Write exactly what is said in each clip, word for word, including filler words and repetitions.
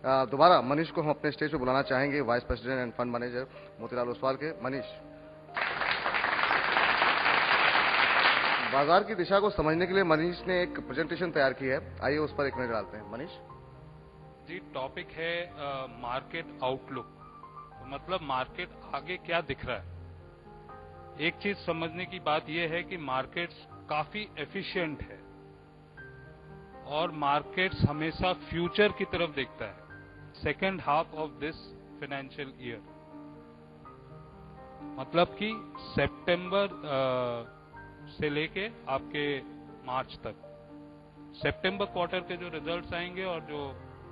अ, दोबारा मनीष को हम अपने स्टेज पे बुलाना चाहेंगे, vice president and fund manager Motilal Oswal के। मनीष, बाजार की दिशा को समझने के लिए मनीष ने एक प्रेजेंटेशन तैयार की है, आइए उस पर एक नजर डालते हैं। मनीष जी, टॉपिक है मार्केट आउटलुक। तो मतलब मार्केट आगे क्या दिख रहा है। एक चीज समझने की बात यह है कि मार्केट्स काफी एफिशिएंट है और मार्केट्स हमेशा फ्यूचर की तरफ देखता है, second half of this financial year. मतलब कि सितंबर से लेके आपके मार्च तक, सितंबर क्वार्टर के जो रिजल्ट्स आएंगे और जो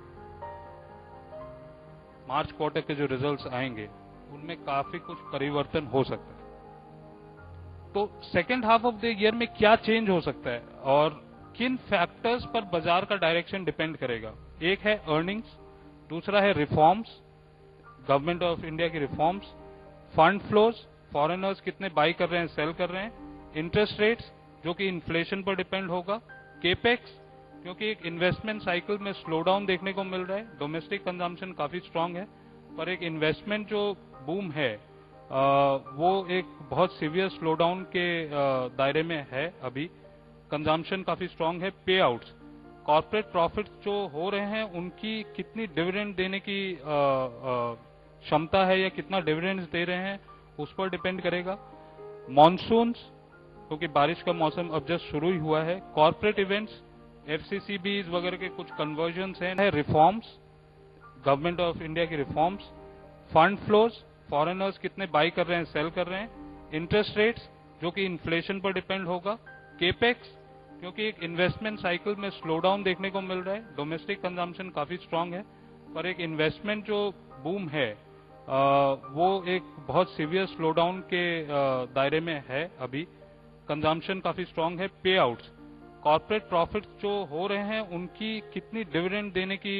मार्च क्वार्टर के जो रिजल्ट्स आएंगे उनमें काफी कुछ परिवर्तन हो सकता है। तो second half of the year में क्या चेंज हो सकता है और किन फैक्टर्स पर बाजार का डायरेक्शन डिपेंड करेगा। एक है अर्निंग्स, दूसरा है रिफॉर्म्स, गवर्नमेंट ऑफ इंडिया की रिफॉर्म्स, फंड फ्लोज, फॉरेनर्स कितने बाई कर रहे हैं, सेल कर रहे हैं, इंटरेस्ट रेट्स जो कि इन्फ्लेशन पर डिपेंड होगा, केपेक्स क्योंकि एक इन्वेस्टमेंट साइकिल में स्लो डाउन देखने को मिल रहा है। डोमेस्टिक कंजम्पशन काफी स्ट्रांग है पर एक इन्वेस्टमेंट जो बूम है आ, वो एक बहुत सीवियर स्लो डाउन के आ, दायरे में है। अभी कंजम्पशन काफी स्ट्रांग है। पे आउट्स, कॉर्पोरेट प्रॉफिट जो हो रहे हैं उनकी कितनी डिविडेंड देने की क्षमता है या कितना डिविडेंड्स दे रहे हैं उस पर डिपेंड करेगा। मॉनसून्स क्योंकि बारिश का मौसम अब जस्ट शुरू ही हुआ है। कॉर्पोरेट इवेंट्स, एफसीसीबीज वगैरह के कुछ कन्वर्जन्स हैं। रिफॉर्म्स, गवर्नमेंट ऑफ इंडिया की रिफॉर्म्स, फंड फ्लोज, फॉरेनर्स कितने बाई कर रहे हैं, सेल कर रहे हैं, इंटरेस्ट रेट्स जो कि इन्फ्लेशन पर डिपेंड होगा, केपेक्स क्योंकि एक इन्वेस्टमेंट साइकिल में स्लो डाउन देखने को मिल रहा है। डोमेस्टिक कंजम्पशन काफी स्ट्रांग है पर एक इन्वेस्टमेंट जो बूम है आ, वो एक बहुत सीवियर स्लो डाउन के आ, दायरे में है। अभी कंजम्पशन काफी स्ट्रांग है। पे आउट्स, कॉर्पोरेट प्रॉफिट जो हो रहे हैं उनकी कितनी डिविडेंड देने की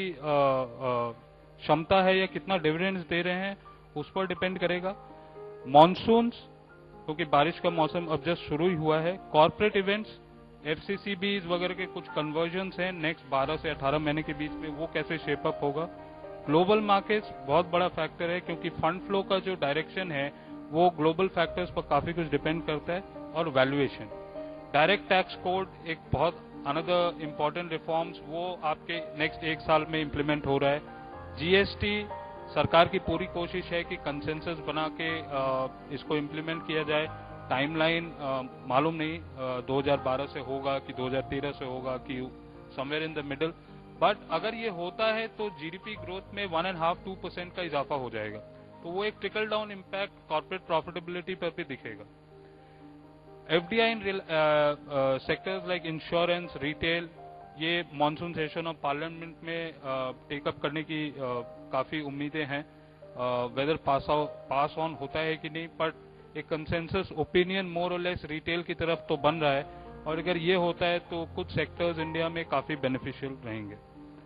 क्षमता है या कितना डिविडेंड्स दे रहे हैं उस पर डिपेंड करेगा। मॉनसून्स क्योंकि बारिश का मौसम अब जस्ट शुरू ही हुआ है। कॉर्पोरेट इवेंट्स, एफसीसीबीज वगैरह के कुछ कन्वर्जन्स हैं नेक्स्ट बारह से अठारह महीने के बीच में, वो कैसे शेप अप होगा। ग्लोबल मार्केट्स बहुत बड़ा फैक्टर है क्योंकि फंड फ्लो का जो डायरेक्शन है वो ग्लोबल फैक्टर्स पर काफी कुछ डिपेंड करता है। और वैल्यूएशन, डायरेक्ट टैक्स कोड एक बहुत अनदर इंपॉर्टेंट रिफॉर्म्स, वो आपके नेक्स्ट एक साल में इंप्लीमेंट हो रहा है। जीएसटी, सरकार की पूरी कोशिश है कि कंसेंसस बना के आ, इसको इंप्लीमेंट किया जाए। टाइमलाइन मालूम नहीं आ, दो हज़ार बारह से होगा कि दो हज़ार तेरह से होगा कि somewhere in the middle, but अगर ये होता है तो जीडीपी ग्रोथ में one and half two percent का इजाफा हो जाएगा। तो वो एक trickle down impact corporate profitability पर भी दिखेगा। FDI in sectors like insurance, retail, ये मॉनसून सेशन ऑफ पार्लियामेंट में टेकअप करने की uh, काफी उम्मीदें हैं। वेदर पास पास ऑन होता है कि नहीं, बट एक कंसेंसस ओपिनियन मोर और लेस रिटेल की तरफ तो बन रहा है और अगर ये होता है तो कुछ सेक्टर्स इंडिया में काफी बेनिफिशियल रहेंगे।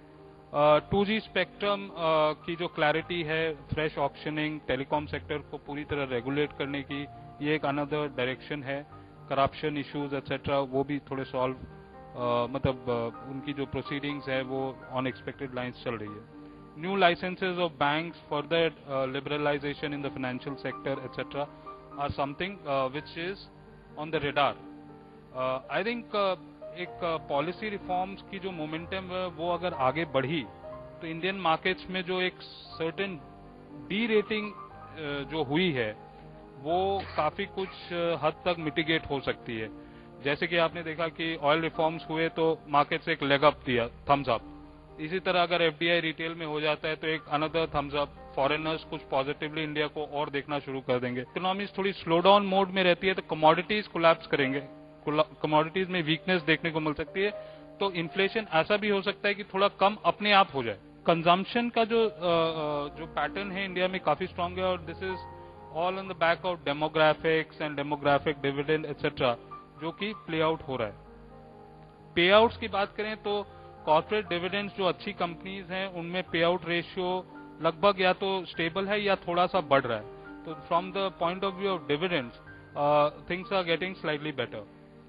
टू जी स्पेक्ट्रम की जो क्लैरिटी है, फ्रेश ऑक्शनिंग, टेलीकॉम सेक्टर को पूरी तरह रेगुलेट करने की, ये एक अनदर डायरेक्शन है। करप्शन इश्यूज एक्सेट्रा वो भी थोड़े सॉल्व uh, मतलब uh, उनकी जो प्रोसीडिंग्स है वो ऑन एक्सपेक्टेड लाइंस चल रही है। New licences of banks, further liberalisation in the financial sector et cetera are something which is on the radar. I think एक पॉलिसी रिफॉर्म्स की जो मोमेंटम है वो अगर आगे बढ़ी तो इंडियन मार्केट्स में जो एक सर्टेन डी रेटिंग जो हुई है वो काफी कुछ हद तक मिटिगेट हो सकती है। जैसे कि आपने देखा कि ऑयल रिफॉर्म्स हुए तो मार्केट से एक लेग अप दिया, थम्स अप। इसी तरह अगर एफडीआई रिटेल में हो जाता है तो एक अनदर थम्स अप, फॉरेनर्स कुछ पॉजिटिवली इंडिया को और देखना शुरू कर देंगे। इकोनॉमीज थोड़ी स्लो डाउन मोड में रहती है तो कमोडिटीज कोलैप्स करेंगे, कमोडिटीज में वीकनेस देखने को मिल सकती है। तो इन्फ्लेशन ऐसा भी हो सकता है कि थोड़ा कम अपने आप हो जाए। कंजम्पशन का जो जो पैटर्न है इंडिया में काफी स्ट्रांग है और this is all on the back of demographics and demographic dividend et cetera जो कि प्ले आउट हो रहा है। पे आउट्स की बात करें तो कॉर्पोरेट डिविडेंड्स जो अच्छी कंपनीज हैं उनमें पे आउट रेशियो लगभग या तो स्टेबल है या थोड़ा सा बढ़ रहा है। तो from the point of view of dividends things are getting slightly better.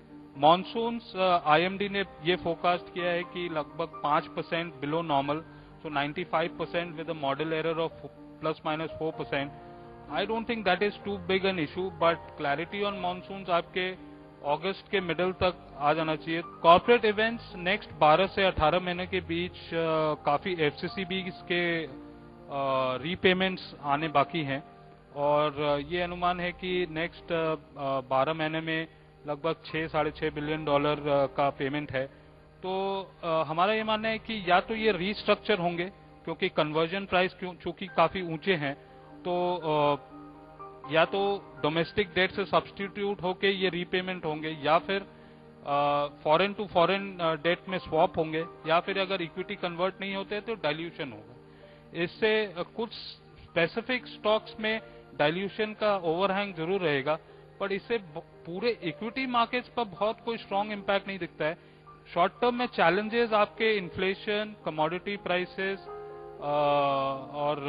Monsoons, IMD ने ये फोरकास्ट किया है कि लगभग पांच percent below normal So ninety-five percent with a model error of plus minus four percent. I don't think that is too big an issue, but clarity on monsoons आपके अगस्त के middle तक आ जाना चाहिए. कॉर्पोरेट इवेंट्स नेक्स्ट बारह से अठारह महीने के बीच uh, काफी एफसीसीबी के रीपेमेंट्स uh, आने बाकी हैं और uh, ये अनुमान है कि नेक्स्ट बारह महीने में लगभग छह साढ़े छह बिलियन डॉलर uh, का पेमेंट है. तो uh, हमारा ये मानना है कि या तो ये रीस्ट्रक्चर होंगे क्योंकि कन्वर्जन प्राइस चूंकि काफी ऊंचे हैं, तो uh, या तो डोमेस्टिक डेट से सब्स्टिट्यूट होके ये रीपेमेंट होंगे या फिर फॉरेन टू फॉरेन डेट में स्वैप होंगे या फिर अगर इक्विटी कन्वर्ट नहीं होते तो डाइल्यूशन होगा. इससे uh, कुछ स्पेसिफिक स्टॉक्स में डाइल्यूशन का ओवरहैंग जरूर रहेगा, पर इससे पूरे इक्विटी मार्केट्स पर बहुत कोई स्ट्रांग इंपैक्ट नहीं दिखता है. शॉर्ट टर्म में चैलेंजेस आपके इन्फ्लेशन, कमोडिटी प्राइसेस और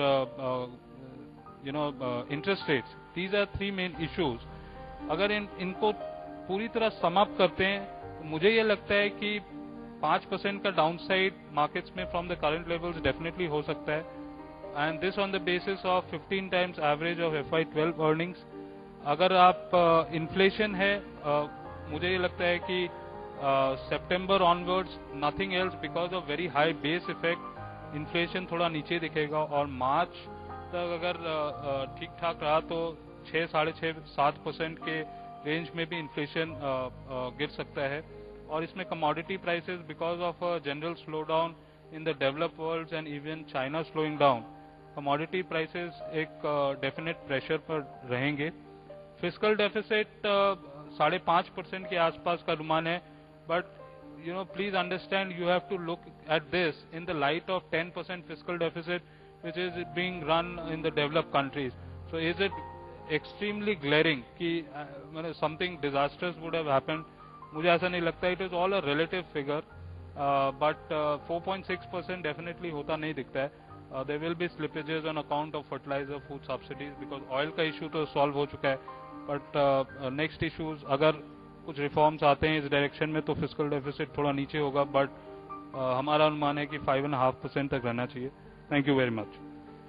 you know interest rates, these are three main issues. अगर इन इनको पूरी तरह समाप्त करते हैं तो मुझे ये लगता है कि पांच परसेंट का डाउनसाइड मार्केट्स में from the current levels definitely हो सकता है, and this on the basis of fifteen times average of F Y twelve earnings. अगर आप इन्फ्लेशन uh, है, uh, मुझे ये लगता है कि सितंबर onwards nothing else because of very high base effect inflation थोड़ा नीचे दिखेगा और मार्च तक अगर ठीक ठाक रहा तो छह साढ़े छह सात परसेंट के रेंज में भी इन्फ्लेशन गिर सकता है. और इसमें commodity prices because of general slow down in the developed world and even China slowing down, commodity prices एक डेफिनेट प्रेशर पर रहेंगे. फिस्कल डेफिसिट साढ़े पांच परसेंट के आसपास का अनुमान है, but you know please understand you have to look at this in the light of ten percent fiscal deficit which is being run in the developed countries. So is it extremely glaring कि uh, something disastrous would have happened? मुझे ऐसा नहीं लगता. It is all a relative figure, uh, but uh, four point six percent definitely होता नहीं दिखता है. uh, there will be slippages on account of fertilizer, food subsidies because oil का issue तो solve हो चुका है, but uh, next issues अगर कुछ रिफॉर्म्स आते हैं इस डायरेक्शन में तो फिस्कल डेफिसिट थोड़ा नीचे होगा, बट uh, हमारा अनुमान है कि फाइव एंड हाफ परसेंट तक रहना चाहिए. Thank you very much.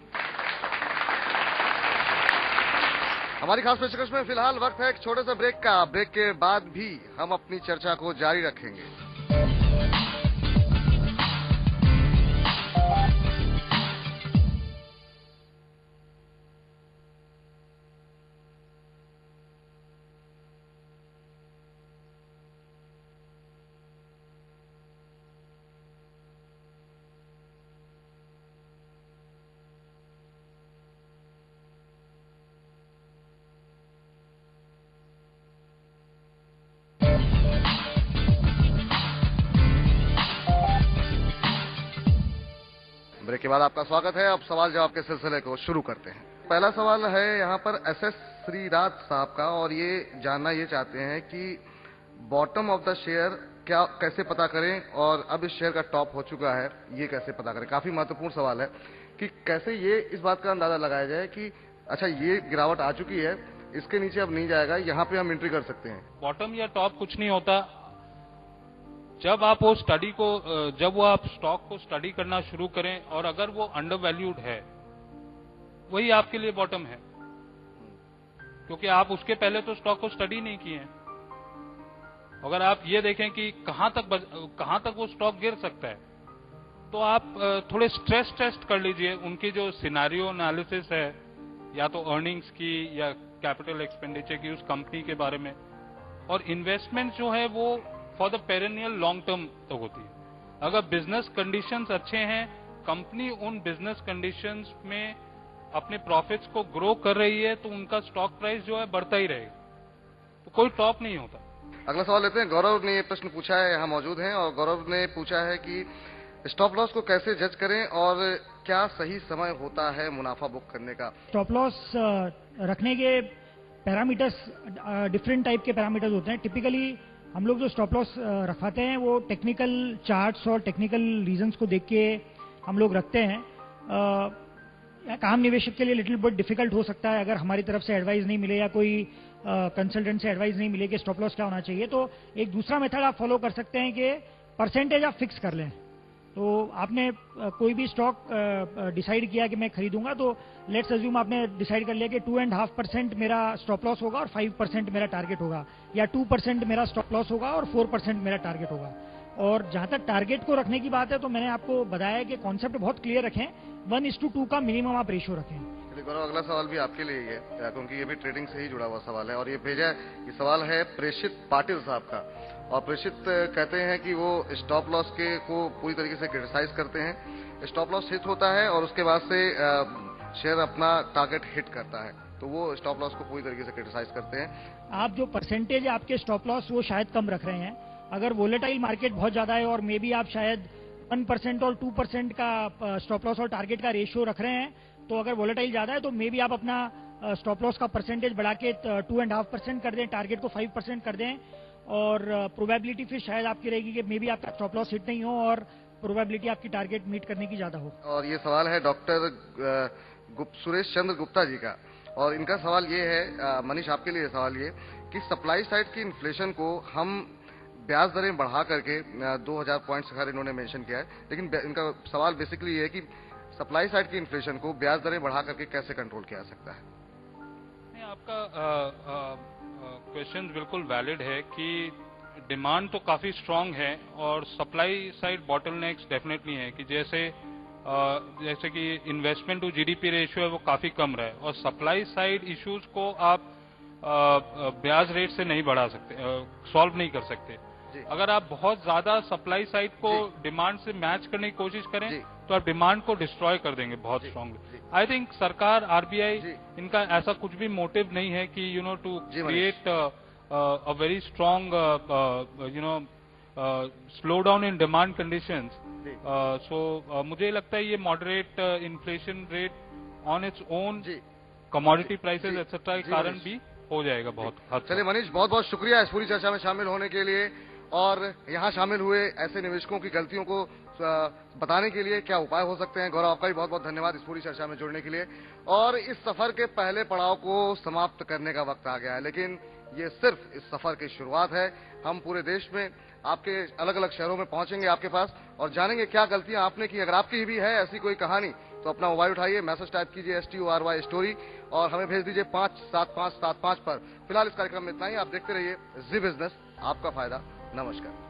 हमारी खास पेशकश में फिलहाल वक्त है एक छोटे से ब्रेक का. ब्रेक के बाद भी हम अपनी चर्चा को जारी रखेंगे. ब्रेक के बाद आपका स्वागत है. अब सवाल जवाब के सिलसिले को शुरू करते हैं. पहला सवाल है यहाँ पर एस एस श्रीराज साहब का, और ये जानना ये चाहते हैं कि बॉटम ऑफ द शेयर क्या कैसे पता करें, और अब इस शेयर का टॉप हो चुका है ये कैसे पता करें. काफी महत्वपूर्ण सवाल है कि कैसे ये इस बात का अंदाजा लगाया जाए कि अच्छा ये गिरावट आ चुकी है, इसके नीचे अब नहीं जाएगा, यहाँ पे हम एंट्री कर सकते हैं. बॉटम या टॉप कुछ नहीं होता. जब आप वो स्टडी को जब वो आप स्टॉक को स्टडी करना शुरू करें और अगर वो अंडर वैल्यूड है, वही आपके लिए बॉटम है, क्योंकि आप उसके पहले तो स्टॉक को स्टडी नहीं किए हैं. अगर आप ये देखें कि कहां तक कहां तक वो स्टॉक गिर सकता है, तो आप थोड़े स्ट्रेस टेस्ट कर लीजिए उनकी जो सिनेरियो एनालिसिस है, या तो अर्निंग्स की या कैपिटल एक्सपेंडिचर की उस कंपनी के बारे में. और इन्वेस्टमेंट जो है वो for the perennial long term तक होती है. अगर बिजनेस कंडीशंस अच्छे हैं, कंपनी उन बिजनेस कंडीशंस में अपने प्रॉफिट्स को ग्रो कर रही है, तो उनका स्टॉक प्राइस जो है बढ़ता ही रहेगा, तो कोई टॉप नहीं होता. अगला सवाल लेते हैं. गौरव ने ये प्रश्न पूछा है, यहाँ मौजूद हैं, और गौरव ने पूछा है कि स्टॉप लॉस को कैसे जज करें और क्या सही समय होता है मुनाफा बुक करने का. स्टॉप लॉस रखने के पैरामीटर्स डिफरेंट टाइप के पैरामीटर्स होते हैं. टिपिकली हम लोग जो स्टॉप लॉस रखवाते हैं वो टेक्निकल चार्ट्स और टेक्निकल रीजंस को देख के हम लोग रखते हैं. काम निवेशक के लिए लिटिल बिट डिफिकल्ट हो सकता है अगर हमारी तरफ से एडवाइस नहीं मिले या कोई कंसल्टेंट से एडवाइस नहीं मिले कि स्टॉप लॉस क्या होना चाहिए. तो एक दूसरा मेथड आप फॉलो कर सकते हैं कि परसेंटेज आप फिक्स कर लें. तो आपने अ, कोई भी स्टॉक डिसाइड किया कि मैं खरीदूंगा, तो लेट्स अज्यूम आपने डिसाइड कर लिया कि टू एंड हाफ परसेंट मेरा स्टॉप लॉस होगा और फाइव परसेंट मेरा टारगेट होगा, या टू परसेंट मेरा स्टॉप लॉस होगा और फोर परसेंट मेरा टारगेट होगा। और जहां तक टारगेट को रखने की बात है, तो मैंने आपको बताया कि कॉन्सेप्ट बहुत क्लियर रखें, वन इज टू टू का मिनिमम आप रेशियो रखें। चलिए गौरव, अगला सवाल भी आपके लिए ही है, क्योंकि ये भी ट्रेडिंग से ही जुड़ा हुआ सवाल है, और ये भेजा ये सवाल है प्रेषित पाटिल साहब का। और प्रेषित कहते हैं कि वो स्टॉप लॉस के को पूरी तरीके से क्रिटिसाइज करते हैं। स्टॉप लॉस हिट होता है और उसके बाद से शेयर अपना टारगेट हिट करता है, तो वो स्टॉप लॉस को पूरी तरीके से क्रिटिसाइज करते हैं। आप जो परसेंटेज है आपके स्टॉप लॉस, वो शायद कम रख रहे हैं। अगर वोलेटाइल मार्केट बहुत ज्यादा है और मे बी आप शायद वन परसेंट और टू परसेंट का स्टॉप लॉस और टारगेट का रेशियो रख रहे हैं, तो अगर वोलेटाइल ज्यादा है तो मे बी आप अपना स्टॉप लॉस का परसेंटेज बढ़ा के टू एंड हाफ परसेंट कर दें, टारगेट को फाइव परसेंट कर दें, और प्रोबेबिलिटी फिर शायद आपकी रहेगी कि मे बी आपका स्टॉप लॉस हिट नहीं हो और प्रोबेबिलिटी आपकी टारगेट मीट करने की ज्यादा हो। और ये सवाल है डॉक्टर गुप्त सुरेश चंद्र गुप्ता जी का, और इनका सवाल ये है, मनीष आपके लिए सवाल ये कि सप्लाई साइड की इन्फ्लेशन को हम ब्याज दरें बढ़ा करके दो हज़ार पॉइंट्स खैर इन्होंने मेंशन किया है, लेकिन इनका सवाल बेसिकली ये है कि सप्लाई साइड की इन्फ्लेशन को ब्याज दरें बढ़ा करके कैसे कंट्रोल किया जा सकता है। नहीं, आपका क्वेश्चन बिल्कुल वैलिड है कि डिमांड तो काफी स्ट्रांग है और सप्लाई साइड बॉटलनेक्स डेफिनेटली है, कि जैसे uh, जैसे कि इन्वेस्टमेंट टू जीडीपी रेशियो है वो काफी कम रहा है, और सप्लाई साइड इश्यूज को आप uh, ब्याज रेट से नहीं बढ़ा सकते, सॉल्व uh, नहीं कर सकते। अगर आप बहुत ज्यादा सप्लाई साइड को डिमांड से मैच करने की कोशिश करें तो आप डिमांड को डिस्ट्रॉय कर देंगे बहुत स्ट्रांगली। आई थिंक सरकार, आरबीआई, इनका ऐसा कुछ भी मोटिव नहीं है कि you know to create a very strong you know slow down in demand conditions. So मुझे लगता है ये moderate inflation rate on its own, commodity prices et cetera के कारण भी हो जाएगा बहुत हद तक। चलिए मनीष, बहुत बहुत शुक्रिया इस पूरी चर्चा में शामिल होने के लिए, और यहाँ शामिल हुए ऐसे निवेशकों की गलतियों को बताने के लिए क्या उपाय हो सकते हैं। गौरव, आपका भी बहुत बहुत धन्यवाद इस पूरी चर्चा में जुड़ने के लिए। और इस सफर के पहले पड़ाव को समाप्त करने का वक्त आ गया है, लेकिन ये सिर्फ इस सफर की शुरुआत है। हम पूरे देश में आपके अलग अलग शहरों में पहुंचेंगे आपके पास और जानेंगे क्या गलतियां आपने की। अगर आपकी भी है ऐसी कोई कहानी तो अपना मोबाइल उठाइए, मैसेज टाइप कीजिए S T O R Y story और हमें भेज दीजिए पांच सात पांच सात पांच पर। फिलहाल इस कार्यक्रम में इतना ही। आप देखते रहिए जी बिजनेस, आपका फायदा। नमस्कार।